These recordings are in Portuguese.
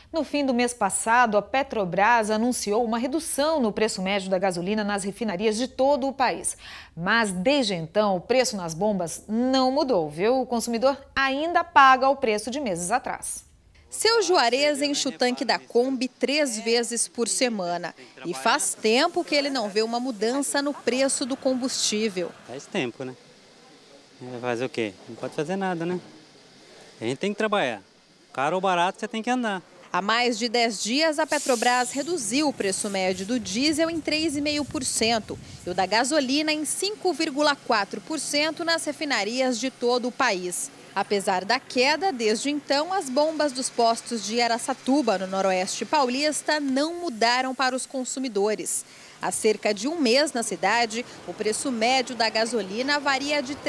No fim do mês passado, a Petrobras anunciou uma redução no preço médio da gasolina nas refinarias de todo o país. Mas, desde então, o preço nas bombas não mudou, viu? O consumidor ainda paga o preço de meses atrás. Seu Juarez enche o tanque da Kombi 3 vezes por semana. E faz tempo que ele não vê uma mudança no preço do combustível. Faz tempo, né? Fazer o quê? Não pode fazer nada, né? A gente tem que trabalhar. Caro ou barato, você tem que andar. Há mais de 10 dias, a Petrobras reduziu o preço médio do diesel em 3,5% e o da gasolina em 5,4% nas refinarias de todo o país. Apesar da queda, desde então, as bombas dos postos de Araçatuba, no noroeste paulista, não mudaram para os consumidores. Há cerca de um mês na cidade, o preço médio da gasolina varia de R$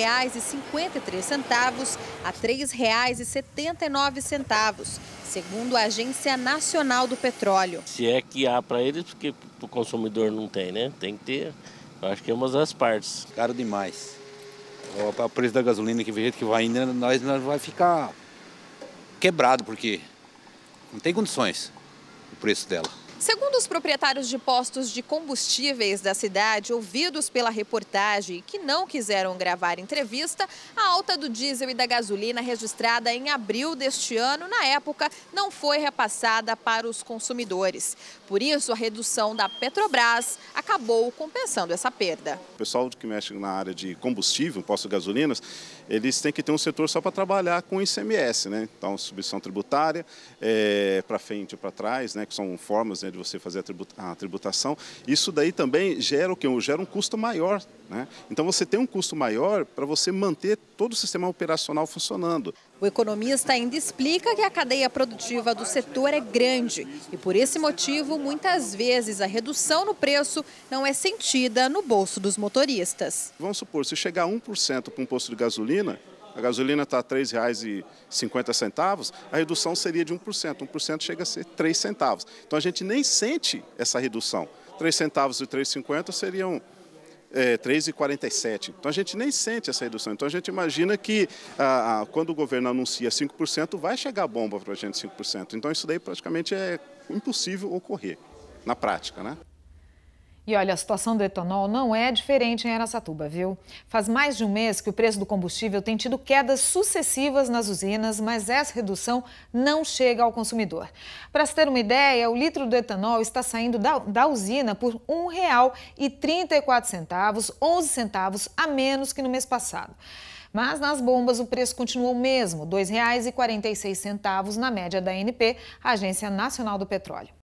3,53 a R$ 3,79, segundo a Agência Nacional do Petróleo. Se é que há para eles, porque o consumidor não tem, né? Tem que ter, eu acho que é uma das partes. Caro demais. O preço da gasolina, que do jeito que vai indo, nós vai ficar quebrado, porque não tem condições o preço dela. Segundo os proprietários de postos de combustíveis da cidade, ouvidos pela reportagem e que não quiseram gravar entrevista, a alta do diesel e da gasolina registrada em abril deste ano, na época, não foi repassada para os consumidores. Por isso, a redução da Petrobras acabou compensando essa perda. O pessoal que mexe na área de combustível, postos de gasolinas, eles têm que ter um setor só para trabalhar com ICMS, né? Então, substituição tributária, para frente e para trás, né? Que são formas, né, de você fazer a tributação. Isso daí também gera o quê? Gera um custo maior, né? Então você tem um custo maior para você manter todo o sistema operacional funcionando. O economista ainda explica que a cadeia produtiva do setor é grande e, por esse motivo, muitas vezes a redução no preço não é sentida no bolso dos motoristas. Vamos supor, se chegar a 1% para um posto de gasolina, a gasolina está a R$ 3,50, a redução seria de 1%. 1% chega a ser 3 centavos. Então a gente nem sente essa redução. 3 centavos e 3,50 seriam 3,47. Então a gente nem sente essa redução. Então a gente imagina que quando o governo anuncia 5%, vai chegar a bomba para a gente 5%. Então isso daí praticamente é impossível ocorrer na prática, né? E olha, a situação do etanol não é diferente em Araçatuba, viu? Faz mais de um mês que o preço do combustível tem tido quedas sucessivas nas usinas, mas essa redução não chega ao consumidor. Para se ter uma ideia, o litro do etanol está saindo da usina por R$ 1,34, 11 centavos a menos que no mês passado. Mas nas bombas o preço continuou o mesmo, R$ 2,46 na média da ANP, Agência Nacional do Petróleo.